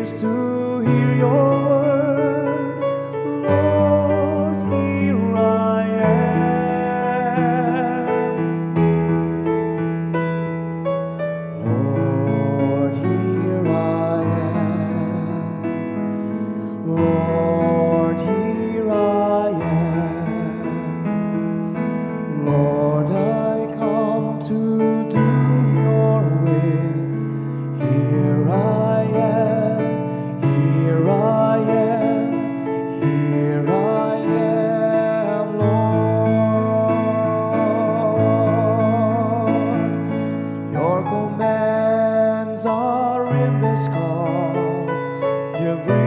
ears to hear your word. Lord, here I am. Lord, here I am. Lord, here I am. Lord, I come to do your will. Here I am, here I am, here I am, Lord. Your commands are in this call. You bring